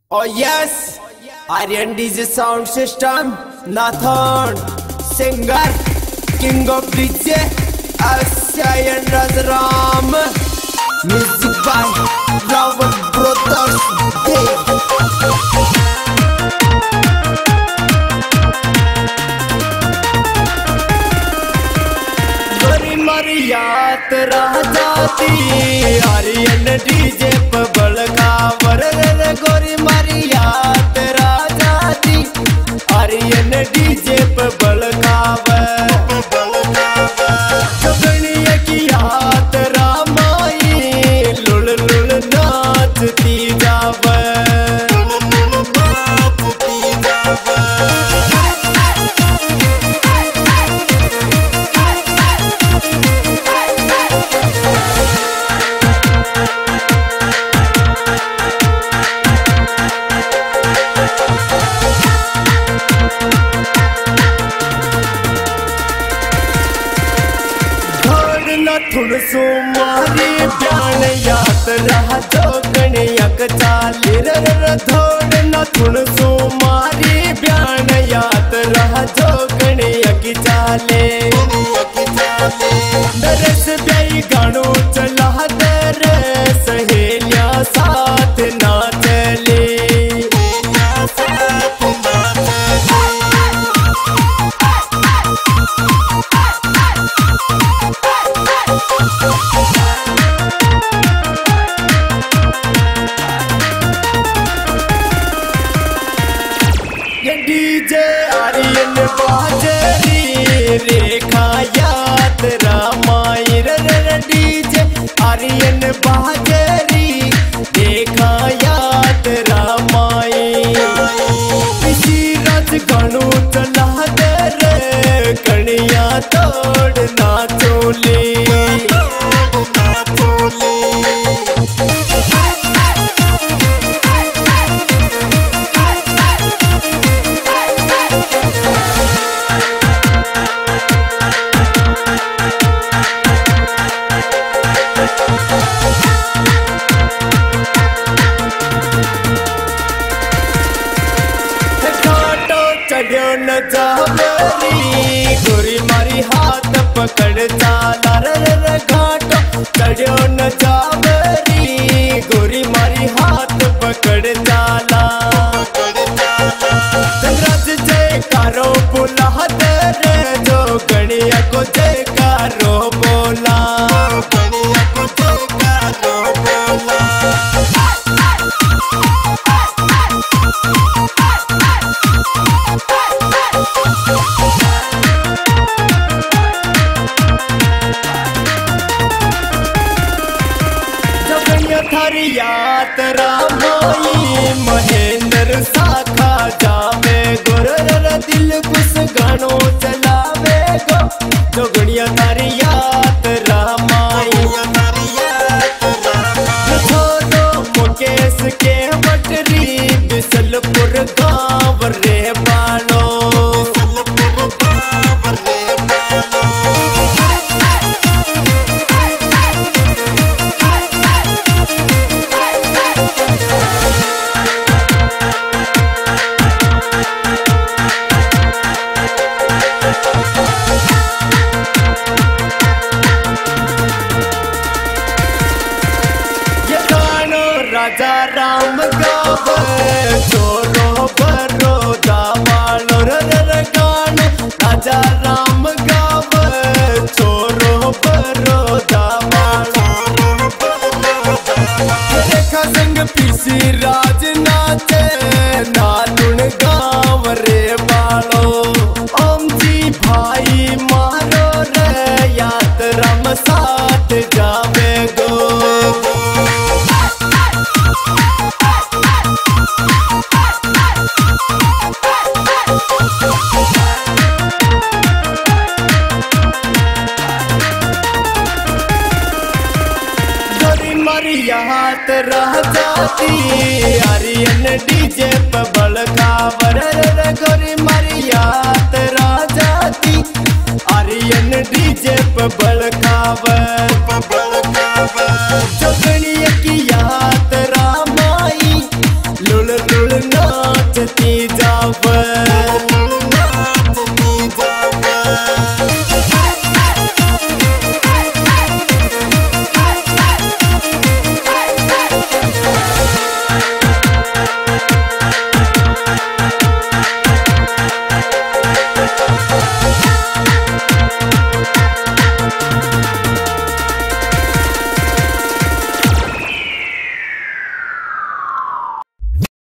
Oh yes, Aryan DJ sound system, Nathan, singer, king of DJ, Asian Rajaram, music by Ravan Brothers. गोरी मारी याद रह जाती Aryan DJ पे बलकावर रे गोरी मारी याद रह जाती आर्यन डीजे पे बलकावर गगनिया की याद रामाई लुल लुल नाचती जावे थुड़सो मारी ब्यान याद रहा जो गणियक चाली र थोड़ न थुड़सो मारी ब्यान याद रहा जो गणियक चाले दरस ब्याई गानो चला दर सहेलिया साथ ना चले डीजे आर्यन बाजरी रेखा याद रामाई रे डीजे आर्यन बाजरी रेखा याद रामाई किसी राज गानू चला दे रे कणिया तोड़ ना चोली चढ़ो न जावरी गोरी मारी हाथ पकड़ चाला रे घाटो चढ़ो न जावरी गोरी मारी हाथ पकड़ चाला राज जयकारो बोला रे जो गणिया को जयकारो बोला गणिया को जयकारो बोला थारी याद रामाई महेंद्र साखा जावे गोर दिल कुछ गानो चलावे गो जोगणिया थारी याद रामाई छोड़ो मुकेश के बटरी बिसलपुर गाँव रे बालो राजा राम गावे चोरो बरो दावालो रे गानो राजा राम गावे चोरो बरो दावालो रेखा संग पीसी राज नाचे नालुन गाँव रे बालो ओम जी भाई मारो रे याद राम साथ जावे गो याद रह जाती आर्यन डीजे पे बलकावर रे गोरी मारी याद रह जाती आर्यन डीजे पे बलकावर जोगणिया की याद रामाई लुल लुल बजती